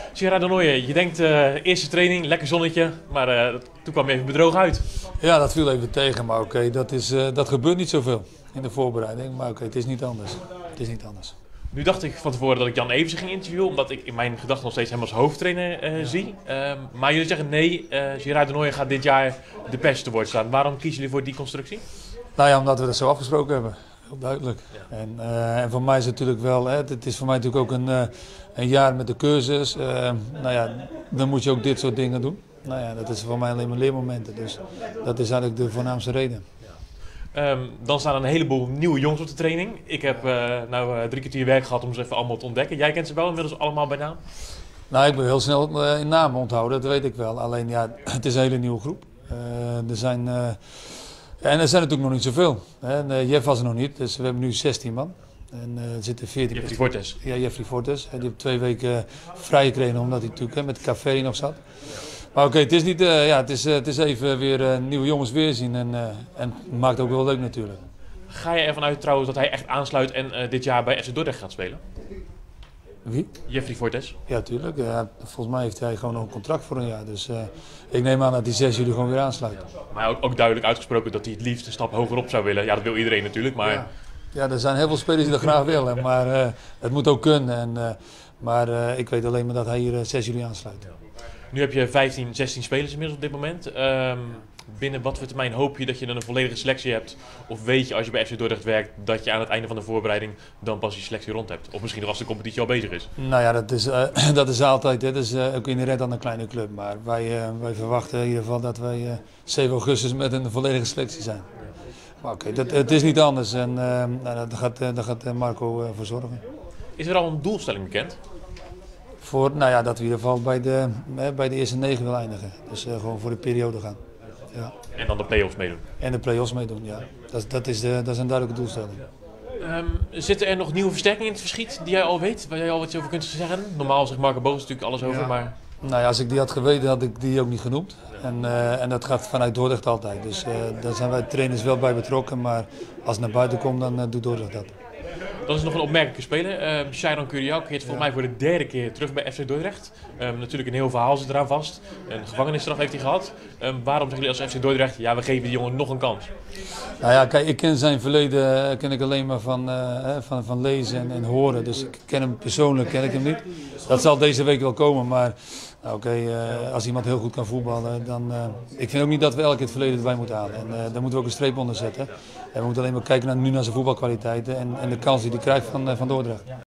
Gerard de Nooijen, je denkt eerste training, lekker zonnetje, maar toen kwam je even bedrogen uit. Ja, dat viel even tegen, maar oké, dat gebeurt niet zoveel in de voorbereiding. Maar oké, het is niet anders. Het is niet anders. Nu dacht ik van tevoren dat ik Jan Eversen ging interviewen, omdat ik in mijn gedachten nog steeds hem als hoofdtrainer zie. Maar jullie zeggen nee, Gerard de Nooijen gaat dit jaar de pers te woord staan. Waarom kiezen jullie voor die constructie? Nou ja, omdat we dat zo afgesproken hebben. Heel duidelijk. Ja. En voor mij is het natuurlijk wel, het is voor mij natuurlijk ook een jaar met de cursus. Nou ja, dan moet je ook dit soort dingen doen. Nou ja, dat is voor mij alleen maar leermomenten. Dus dat is eigenlijk de voornaamste reden. Dan staan er een heleboel nieuwe jongens op de training. Ik heb 3 kwartier werk gehad om ze even allemaal te ontdekken. Jij kent ze wel inmiddels allemaal bij naam? Nou, ik wil heel snel in namen onthouden, dat weet ik wel. Alleen ja, het is een hele nieuwe groep. Er zijn natuurlijk nog niet zoveel. Jeff was er nog niet, dus we hebben nu 16 man. En er zitten 14. Jeffrey Fortes. Ja, Jeffrey Fortes. Die heeft 2 weken vrij gekregen omdat hij natuurlijk met de café nog zat. Maar oké, het is niet, het is even weer nieuwe jongens weerzien en het maakt ook wel leuk natuurlijk. Ga je ervan uit trouwens dat hij echt aansluit en dit jaar bij FC Dordrecht gaat spelen? Wie? Jeffrey Fortes. Ja, tuurlijk. Volgens mij heeft hij gewoon nog een contract voor een jaar. Dus ik neem aan dat die 6 juli gewoon weer aansluit. Maar ook duidelijk uitgesproken dat hij het liefst een stap hogerop zou willen. Ja, dat wil iedereen natuurlijk, maar... Ja, er zijn heel veel spelers die dat graag willen, maar het moet ook kunnen. Maar ik weet alleen maar dat hij hier 6 juli aansluit. Nu heb je 15, 16 spelers inmiddels op dit moment. Binnen wat voor termijn hoop je dat je dan een volledige selectie hebt? Of weet je als je bij FC Dordrecht werkt dat je aan het einde van de voorbereiding dan pas die selectie rond hebt? Of misschien nog als de competitie al bezig is? Nou ja, dat is altijd. Dat is ook inherent aan een kleine club. Maar wij verwachten in ieder geval dat wij 7 augustus met een volledige selectie zijn. Maar oké, het is niet anders en daar gaat Marco voor zorgen. Is er al een doelstelling bekend? Nou ja, dat we in ieder geval bij de eerste 9 wil eindigen. Dus gewoon voor de periode gaan. Ja. En dan de play-offs meedoen? En de play-offs meedoen, ja. Dat is een duidelijke doelstelling. Zitten er nog nieuwe versterkingen in het verschiet die jij al weet? Waar jij al wat over kunt zeggen? Normaal zegt Marco Boos natuurlijk alles over, maar... Nou ja, als ik die had geweten, had ik die ook niet genoemd. En dat gaat vanuit Dordrecht altijd. Dus daar zijn wij trainers wel bij betrokken. Maar als het naar buiten komt, dan doet Dordrecht dat. Dan is er nog een opmerkelijke speler. Shairon Curiac keert volgens mij voor de 3e keer terug bij FC Dordrecht. Natuurlijk een heel verhaal zit eraan vast. Een gevangenisstraf heeft hij gehad. Waarom zeggen jullie als FC Dordrecht, ja, we geven die jongen nog een kans? Nou ja, kijk, ik ken zijn verleden alleen maar van lezen en horen. Dus ik ken hem persoonlijk, ken ik hem niet. Dat zal deze week wel komen, maar... Nou, oké, als iemand heel goed kan voetballen, dan... ik vind ook niet dat we elke keer het verleden erbij moeten halen. En daar moeten we ook een streep onder zetten. En we moeten alleen maar kijken naar zijn voetbalkwaliteiten en de kans die hij krijgt van Dordrecht.